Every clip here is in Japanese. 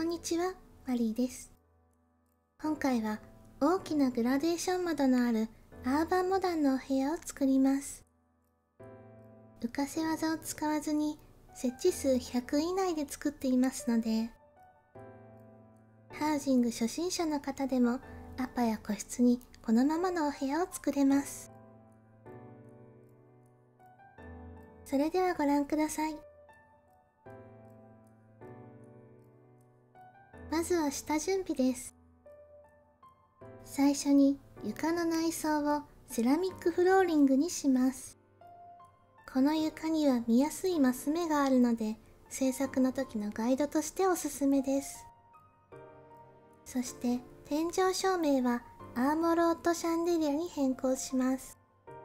んにちは、マリーです。今回は大きなグラデーション窓のあるアーバンモダンのお部屋を作ります。浮かせ技を使わずに設置数100以内で作っていますので、ハウジング初心者の方でもアパや個室にこのままのお部屋を作れます。それではご覧ください。まずは下準備です。最初に床の内装をセラミックフローリングにします。この床には見やすいマス目があるので、制作の時のガイドとしておすすめです。そして天井照明はアーモロートシャンデリアに変更します。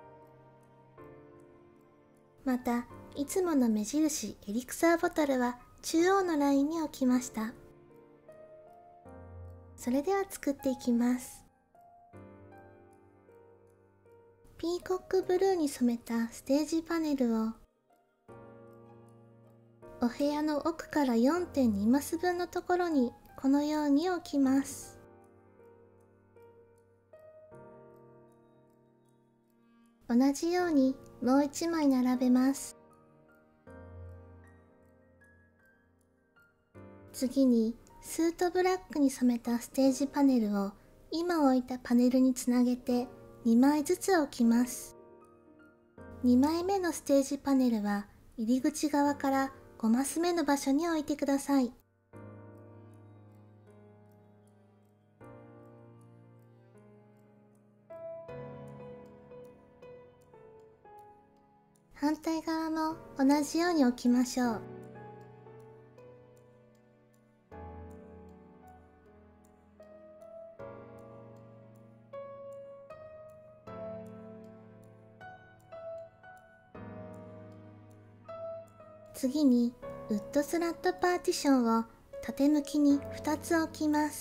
また、いつもの目印エリクサーボトルは中央のラインに置きました。それでは作っていきます。ピーコックブルーに染めたステージパネルをお部屋の奥から 4.2 マス分のところにこのように置きます。同じようにもう1枚並べます。次にスートブラックに染めたステージパネルを今置いたパネルにつなげて2枚ずつ置きます。2枚目のステージパネルは入り口側から5マス目の場所に置いてください。反対側も同じように置きましょう。次にウッドスラットパーティションを縦向きに2つ置きます。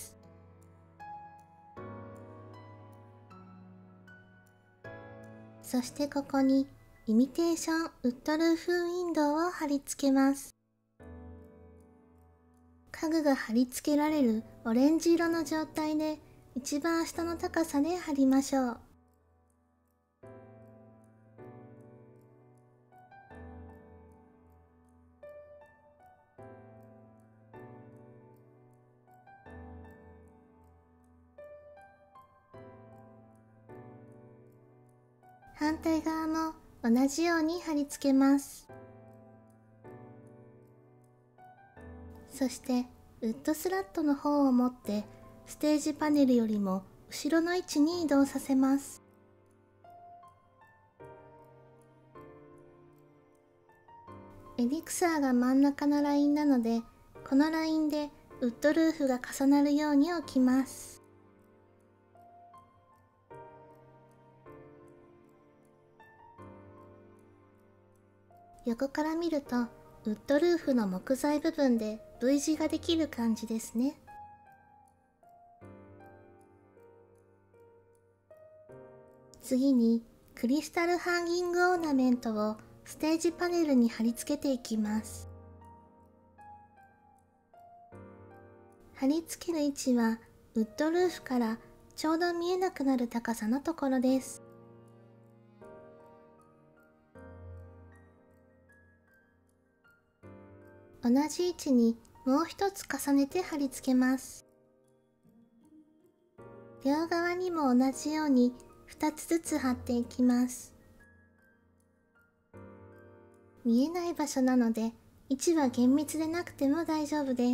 そしてここにイミテーションウッドルーフウィンドウを貼り付けます。家具が貼り付けられるオレンジ色の状態で一番下の高さで貼りましょう。反対側も同じように貼り付けます。そしてウッドスラットの方を持ってステージパネルよりも後ろの位置に移動させます。エリクサーが真ん中のラインなので、このラインでウッドルーフが重なるように置きます。横から見るとウッドルーフの木材部分で V 字ができる感じですね。次にクリスタルハンギングオーナメントをステージパネルに貼り付けていきます。貼り付ける位置はウッドルーフからちょうど見えなくなる高さのところです。同じ位置にもう一つ重ねて貼り付けます。両側にも同じように2つずつ貼っていきます。見えない場所なので位置は厳密でなくても大丈夫です。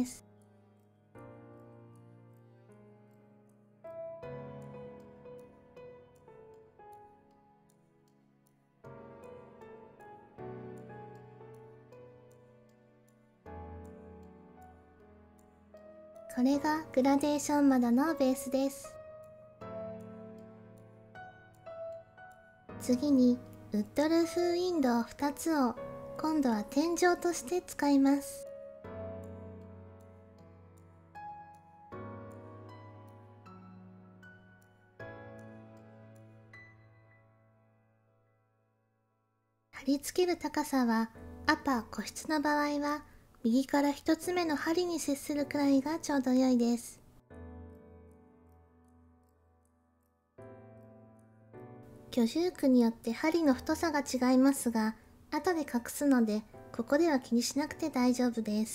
これがグラデーション窓のベースです。次にウッドルーフウィンドウ2つを今度は天井として使います。貼り付ける高さはアパ個室の場合は右から1つ目の針に接するくらいがちょうど良いです。居住区によって針の太さが違いますが、後で隠すので、ここでは気にしなくて大丈夫です。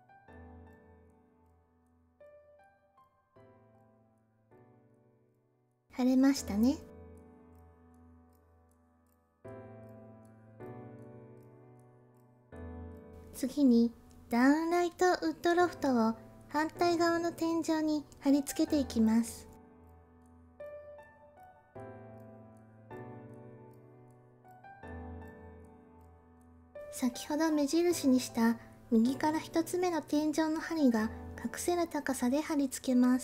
貼れましたね。次にダウンライトウッドロフトを反対側の天井に貼り付けていきます。先ほど目印にした右から1つ目の天井の針が隠せる高さで貼り付けます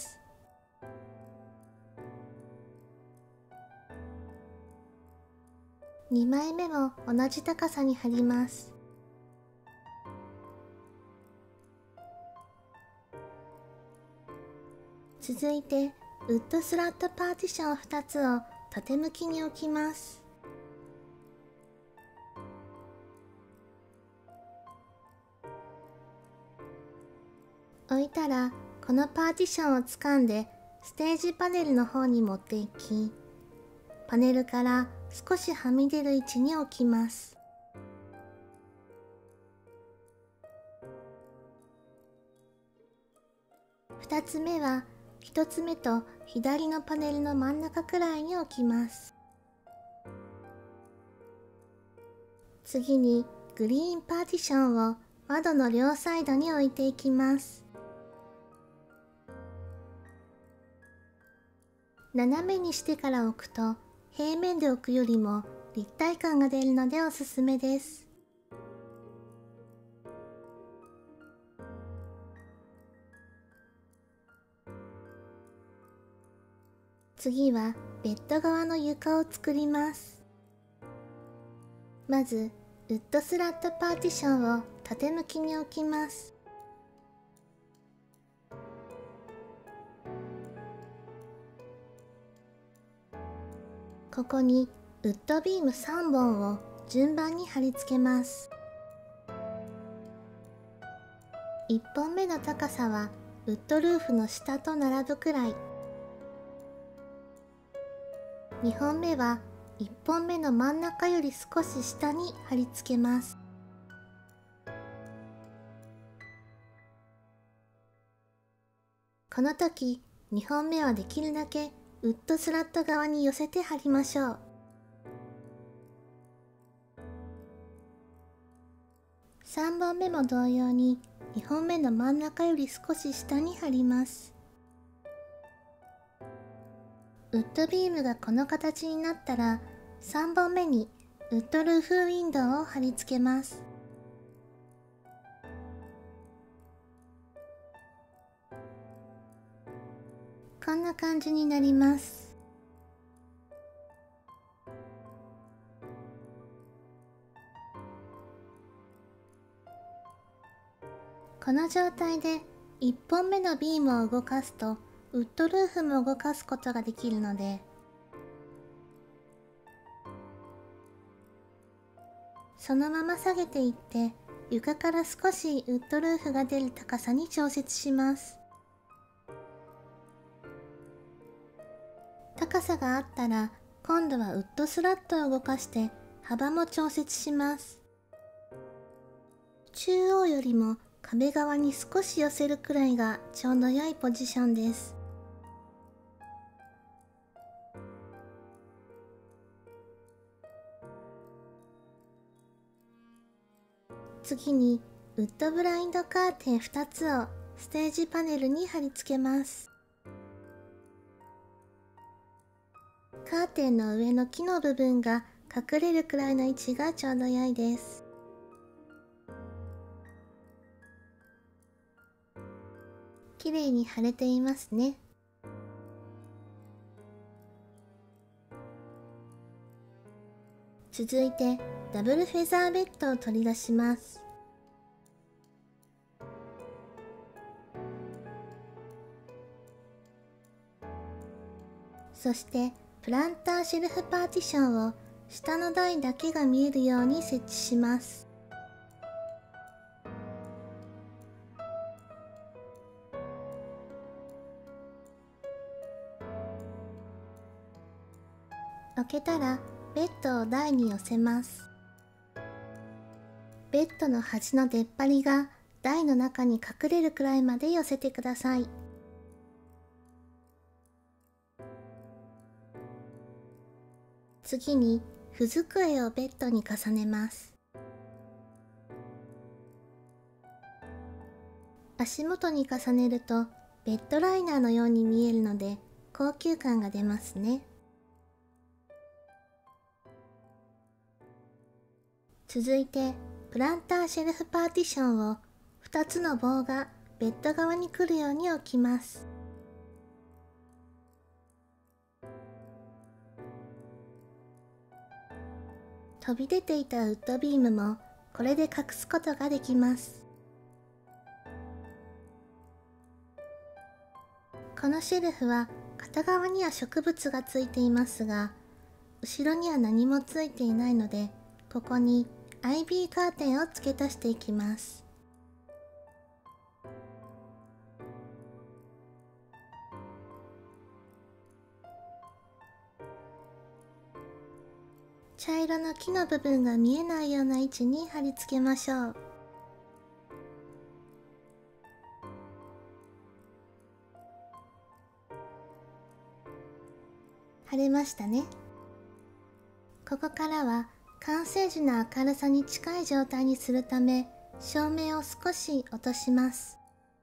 。2枚目も同じ高さに貼ります。続いてウッドスラットパーティション2つを縦向きに置きます。置いたらこのパーティションを掴んでステージパネルの方に持っていき、パネルから少しはみ出る位置に置きます。2つ目は1つ目と左のパネルの真ん中くらいに置きます。次にグリーンパーティションを窓の両サイドに置いていきます。斜めにしてから置くと平面で置くよりも立体感が出るのでおすすめです。次はベッド側の床を作ります。まずウッドスラットパーティションを縦向きに置きます。ここにウッドビーム3本を順番に貼り付けます。1本目の高さはウッドルーフの下と並ぶくらい。2本目は1本目の真ん中より少し下に貼り付けます。この時2本目はできるだけウッドスラット側に寄せて貼りましょう。3本目も同様に2本目の真ん中より少し下に貼ります。ウッドビームがこの形になったら3本目にウッドルーフウィンドウを貼り付けます。こんな感じになります。この状態で1本目のビームを動かすとウッドルーフも動かすことができるので、そのまま下げていって床から少しウッドルーフが出る高さに調節します。高さがあったら今度はウッドスラットを動かして幅も調節します。中央よりも壁側に少し寄せるくらいがちょうど良いポジションです。次にウッドブラインドカーテン2つをステージパネルに貼り付けます。カーテンの上の木の部分が隠れるくらいの位置がちょうど良いです。綺麗に貼れていますね。続いてダブルフェザーベッドを取り出します。そしてプランターシェルフパーティションを下の台だけが見えるように設置します。 開けたらベッドを台に寄せます。ベッドの端の出っ張りが台の中に隠れるくらいまで寄せてください。次にふ机をベッドに重ねます。足元に重ねるとベッドライナーのように見えるので高級感が出ますね。続いてプランターシェルフパーティションを2つの棒がベッド側に来るように置きます。飛び出ていたウッドビームもこれで隠すことができます。このシェルフは片側には植物がついていますが、後ろには何もついていないので、ここにアイビーカーテンを付け足していきます。茶色の木の部分が見えないような位置に貼り付けましょう。貼れましたね。ここからは完成時の明るさに近い状態にするため、照明を少し落とします。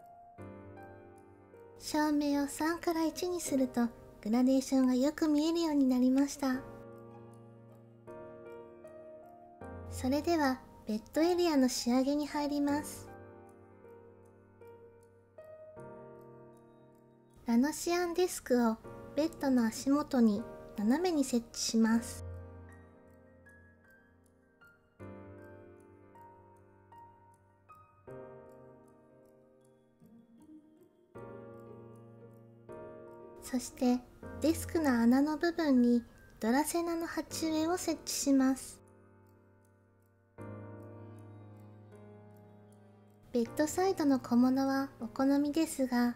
照明を3から1にするとグラデーションがよく見えるようになりました。それではベッドエリアの仕上げに入ります。ラノシアンデスクをベッドの足元に斜めに設置します。そしてデスクの穴の部分にドラセナの鉢植えを設置します。ベッドサイドの小物はお好みですが、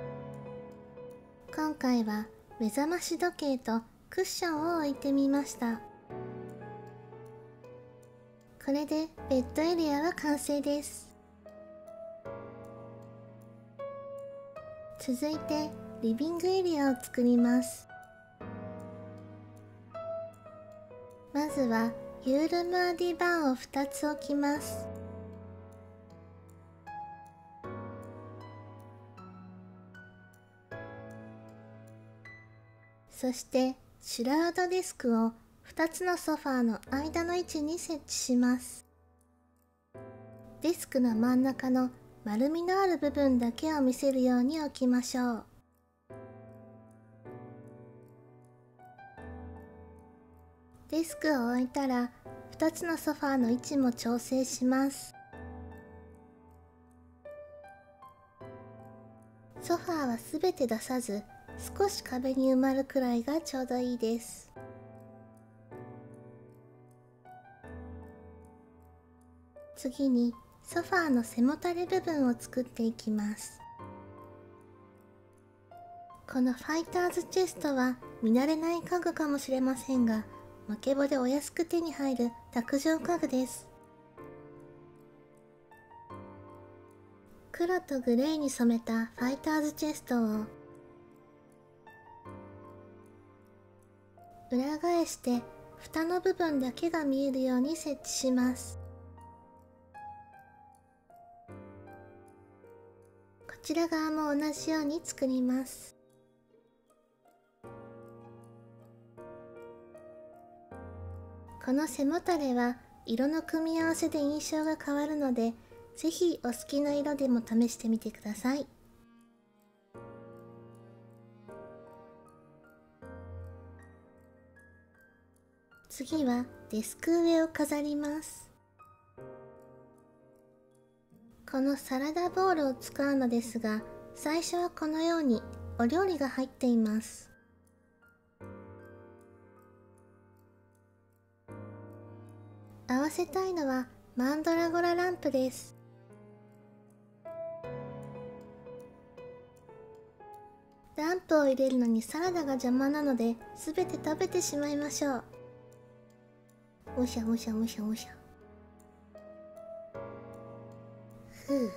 今回は目覚まし時計とクッションを置いてみました。これでベッドエリアは完成です。続いてリビングエリアを作ります。まずはユールマーディバンを2つ置きます。そしてシュラウドデスクを2つのソファーの間の位置に設置します。デスクの真ん中の丸みのある部分だけを見せるように置きましょう。デスクを置いたら2つのソファーの位置も調整します。ソファーはすべて出さず、少し壁に埋まるくらいがちょうどいいです。次にソファーの背もたれ部分を作っていきます。このファイターズチェストは見慣れない家具かもしれませんが、マケボでお安く手に入る卓上家具です。黒とグレーに染めたファイターズチェストを裏返して蓋の部分だけが見えるように設置します。こちら側も同じように作ります。この背もたれは色の組み合わせで印象が変わるので、ぜひお好きな色でも試してみてください。次はデスク上を飾ります。このサラダボウルを使うのですが、最初はこのようにお料理が入っています。合わせたいのはマンドラゴラランプです。 ランプを入れるのにサラダが邪魔なので、すべて食べてしまいましょう。おしゃおしゃおしゃおしゃ。ふう。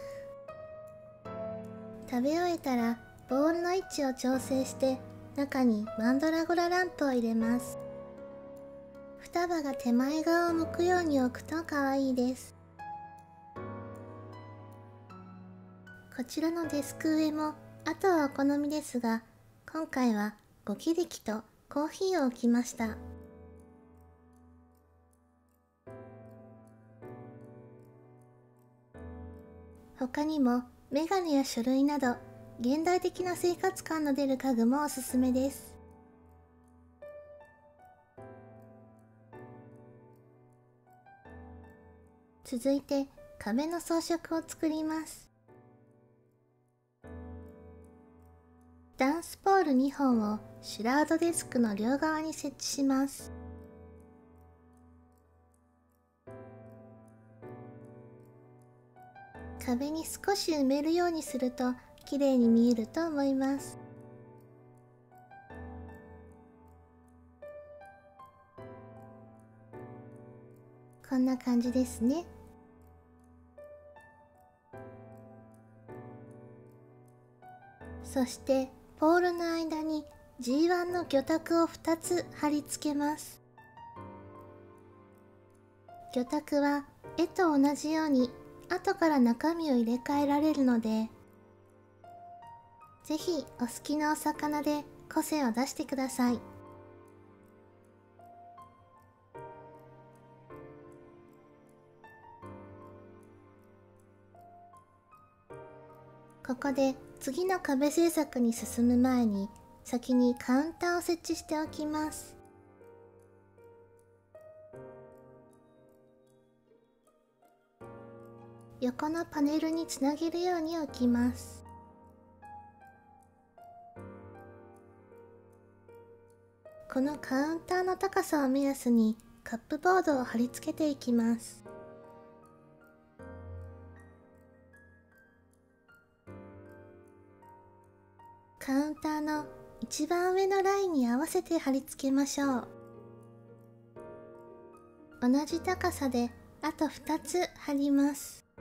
食べ終えたらボウルの位置を調整して中にマンドラゴラランプを入れます。双葉が手前側を向くように置くと可愛いです。こちらのデスク上もあとはお好みですが、今回はゴキリキとコーヒーを置きました。他にもメガネや書類など現代的な生活感の出る家具もおすすめです。続いて壁の装飾を作ります。ダンスポール2本をシュラウドデスクの両側に設置します。壁に少し埋めるようにすると綺麗に見えると思います。こんな感じですね。そしてポールの間に G1 の魚拓を2つ貼り付けます。魚拓は絵と同じように後から中身を入れ替えられるので、ぜひお好きなお魚で個性を出してください。ここで次の壁制作に進む前に先にカウンターを設置しておきます。横のパネルにつなげるように置きます。このカウンターの高さを目安にカップボードを貼り付けていきます。カウンターの一番上のラインに合わせて貼り付けましょう。同じ高さであと2つ貼ります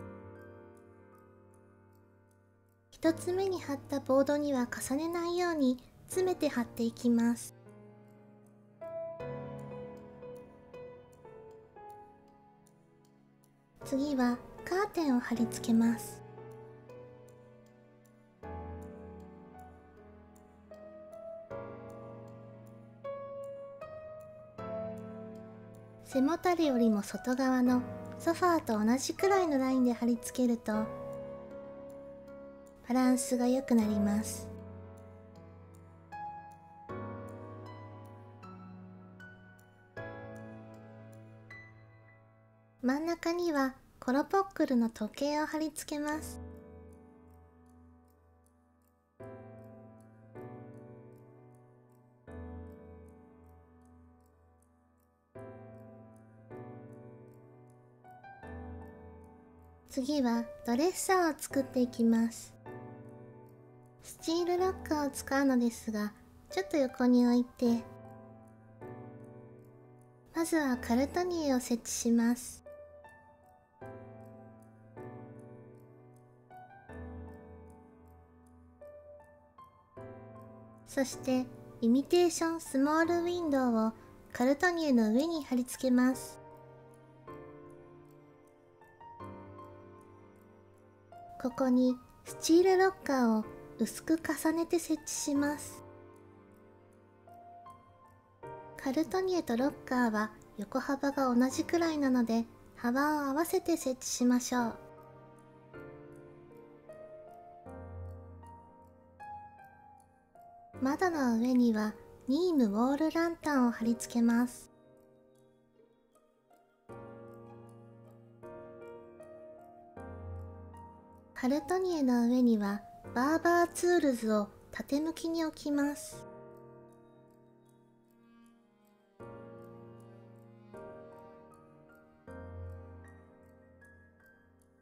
。1つ目に貼ったボードには重ねないように詰めて貼っていきます。次はカーテンを貼り付けます。背もたれよりも外側のソファーと同じくらいのラインで貼り付けるとバランスが良くなります。真ん中にはコロポックルの時計を貼り付けます。次はドレッサーを作っていきます。スチールロッカーを使うのですが、ちょっと横に置いて、まずはカルトニエを設置します。そしてイミテーションスモールウィンドウをカルトニエの上に貼り付けます。ここにスチールロッカーを薄く重ねて設置します。カルトニエとロッカーは横幅が同じくらいなので幅を合わせて設置しましょう。窓の上にはニームウォールランタンを貼り付けます。カルトニエの上にはバーバーツールズを縦向きに置きます。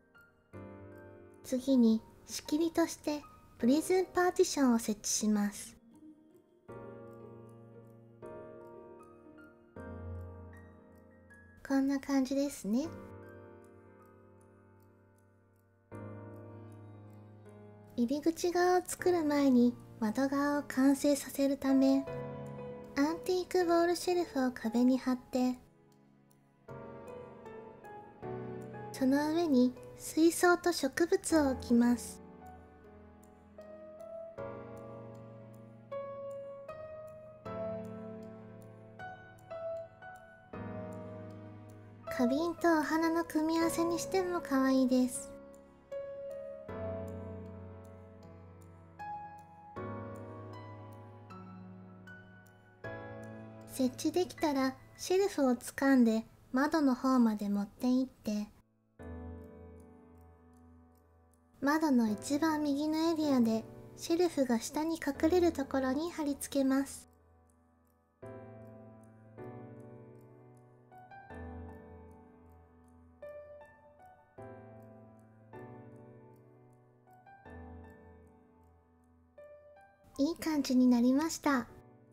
次に仕切りとしてプリズンパーティションを設置します。 そんな感じですね。入り口側を作る前に窓側を完成させるため、アンティークウォールシェルフを壁に貼って、その上に水槽と植物を置きます。花瓶とお花の組み合わせにしても可愛いです。設置できたらシェルフを掴んで窓の方まで持って行って、窓の一番右のエリアでシェルフが下に隠れるところに貼り付けます。いい感じになりました。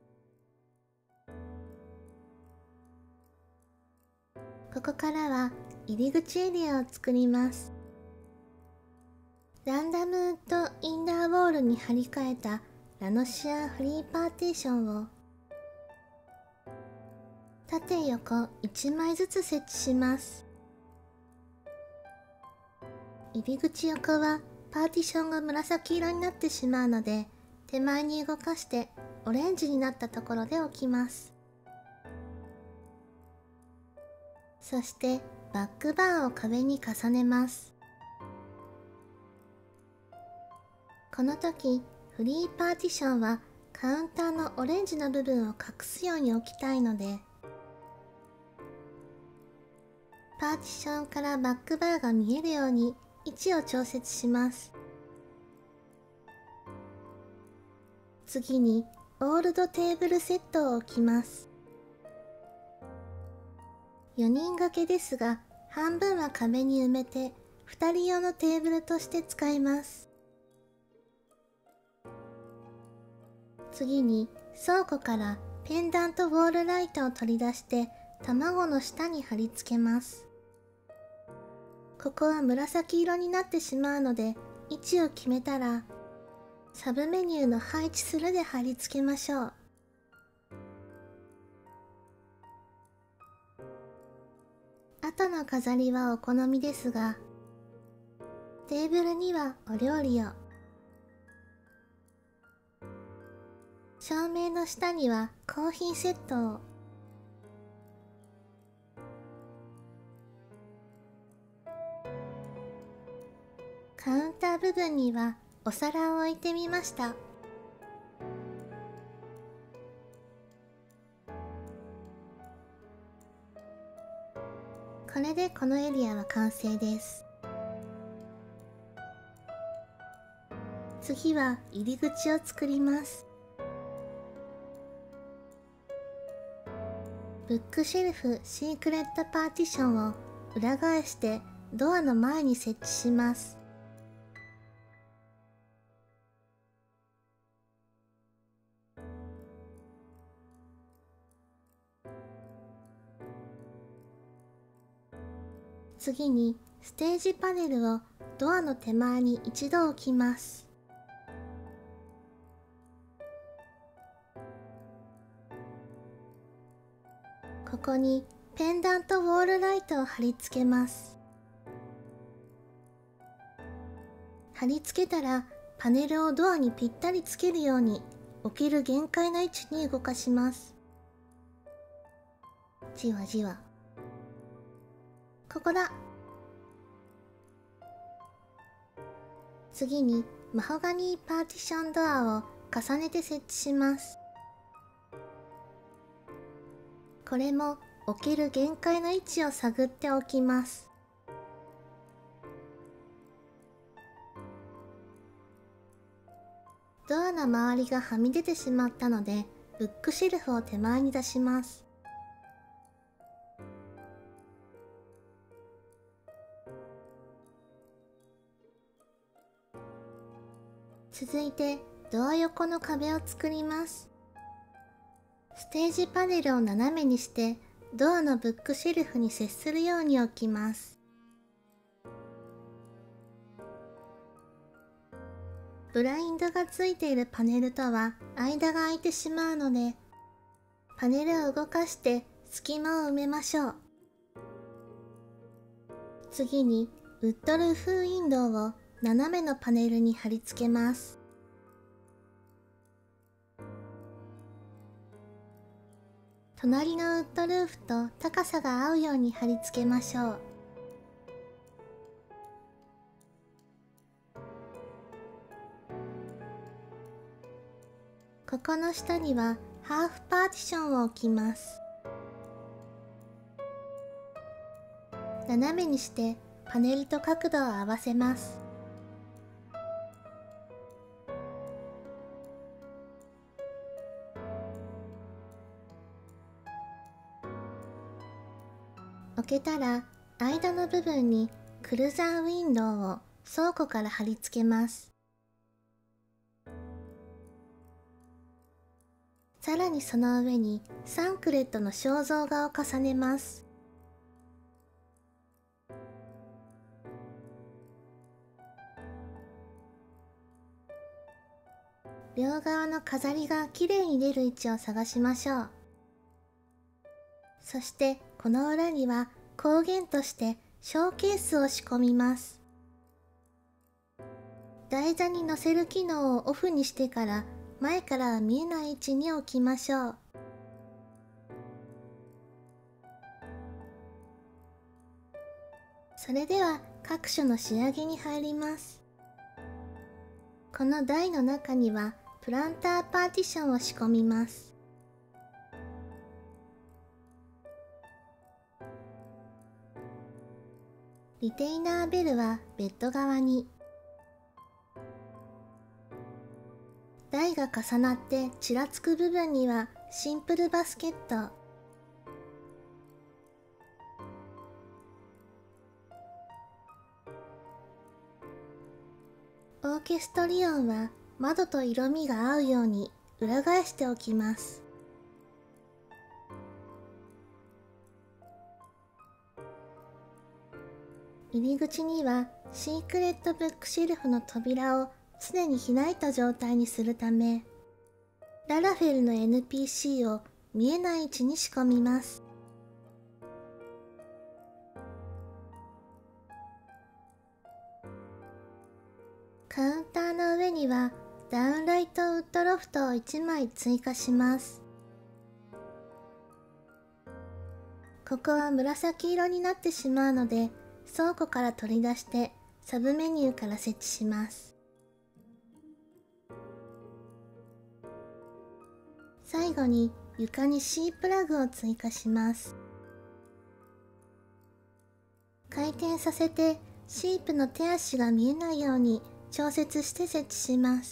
ここからは入り口エリアを作ります。ランダムウッドインナーウォールに張り替えたラノシアンフリーパーテーションを縦横1枚ずつ設置します。入り口横はパーティションが紫色になってしまうので、手前に動かしてオレンジになったところで置きます。そしてバックバーを壁に重ねます。この時フリーパーティションはカウンターのオレンジの部分を隠すように置きたいので、パーティションからバックバーが見えるように位置を調節します。次にオールドテーブルセットを置きます。4人掛けですが、半分は壁に埋めて2人用のテーブルとして使います。次に倉庫からペンダントウォールライトを取り出して卵の下に貼り付けます。ここは紫色になってしまうので、位置を決めたらサブメニューの配置するで貼り付けましょう。後の飾りはお好みですが、テーブルにはお料理を、照明の下にはコーヒーセットを、カウンター部分にはお皿を置いてみました。これでこのエリアは完成です。次は入り口を作ります。ブックシェルフシークレットパーティションを裏返してドアの前に設置します。次にステージパネルをドアの手前に一度置きます。ここにペンダントウォールライトを貼り付けます。貼り付けたらパネルをドアにぴったりつけるように置ける限界の位置に動かします。じわじわ。ここだ。次にマホガニーパーティションドアを重ねて設置します。これも置ける限界の位置を探っておきます。ドアの周りがはみ出てしまったので、ブックシェルフを手前に出します。続いてドア横の壁を作ります。ステージパネルを斜めにしてドアのブックシェルフに接するように置きます。ブラインドがついているパネルとは間が空いてしまうので、パネルを動かして隙間を埋めましょう。次にウッドルーフウィンドウを斜めのパネルに貼り付けます。隣のウッドルーフと高さが合うように貼り付けましょう。ここの下にはハーフパーティションを置きます。斜めにしてパネルと角度を合わせます。置けたら間の部分にクルーザーウィンドウを倉庫から貼り付けます。さらにその上にサンクレットの肖像画を重ねます。両側の飾りがきれいに出る位置を探しましょう。そしてこの裏には光源としてショーケースを仕込みます。台座に乗せる機能をオフにしてから前からは見えない位置に置きましょう。それでは各所の仕上げに入ります。この台の中にはプランターパーティションを仕込みます。リテイナーベルはベッド側に、台が重なってちらつく部分にはシンプルバスケット、オーケストリオンは窓と色味が合うように裏返しておきます。入り口にはシークレットブックシェルフの扉を常に開いた状態にするため、ララフェルの NPC を見えない位置に仕込みます。カウンターの上にはダウンライトウッドロフトを1枚追加します。ここは紫色になってしまうので、倉庫から取り出してサブメニューから設置します。最後に床に C プラグを追加します。回転させてシープの手足が見えないように調節して設置します。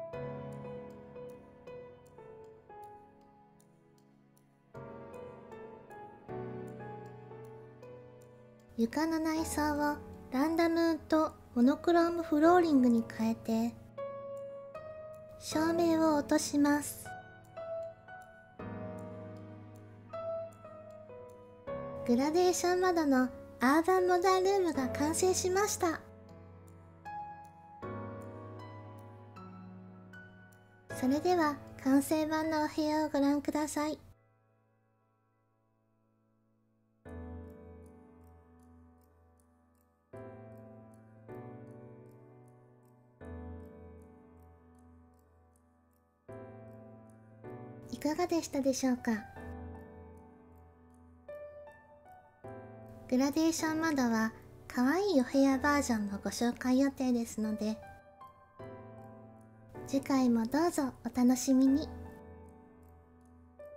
床の内装をランダムウッドモノクロームフローリングに変えて照明を落とします。グラデーション窓のアーバンモダンルームが完成しました。それでは完成版のお部屋をご覧ください。いかがでしたでしょうか。グラデーション窓は可愛いお部屋バージョンもご紹介予定ですので、次回もどうぞお楽しみに。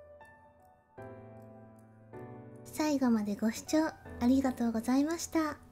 最後までご視聴ありがとうございました。